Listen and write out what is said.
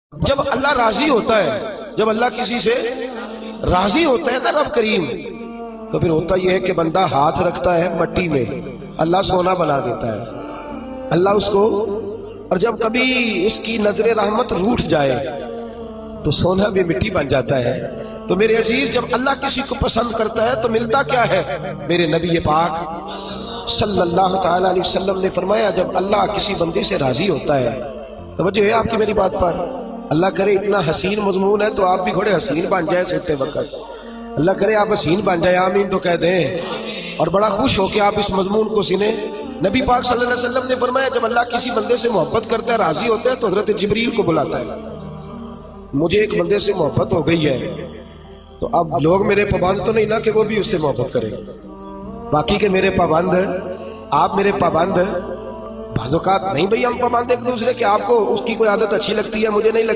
جب اللہ راضی ہوتا ہے، جب اللہ کسی سے راضی ہوتا ہے نا رب کریم، تو پھر ہوتا یہ ہے کہ بندہ ہاتھ رکھتا ہے مٹی میں، اللہ سونا بنا دیتا ہے اللہ اس کو. اور جب کبھی اس کی نظر رحمت روٹھ جائے تو سونا بھی مٹی بن جاتا ہے. تو میرے عزیز، جب اللہ کسی کو پسند کرتا ہے تو ملتا کیا ہے؟ میرے نبی پاک صلی اللہ تعالی علیہ وسلم نے فرمایا، جب اللہ کسی بندے سے راضی ہوتا ہے، توجہ ہے آپ کی میری بات پر، اللہ کرے اتنا حسین مضمون ہے تو آپ بھی تھوڑے حسین بن جائے سوتے وقت، اللہ کرے آپ حسین بن جائے، آمین تو کہہ دیں، اور بڑا خوش ہو کہ آپ اس مضمون کو سنیں. نبی پاک صلی اللہ علیہ وسلم نے فرمایا، جب اللہ کسی بندے سے محبت کرتا ہے، راضی ہوتا ہے، تو حضرت جبریل کو بلاتا ہے. مجھے ایک بندے سے محبت ہو گئی ہے، تو اب لوگ میرے پابند تو نہیں نا کہ وہ بھی اس سے محبت کریں، باقی کہ میرے پابند ہیں، آپ میرے پابند ہیں. بعض اوقات نہیں بھئی ہم پابند ایک دوسرے کے، آپ کو اس کی کوئی عادت اچھی لگتی ہے، مجھے نہیں لگتی.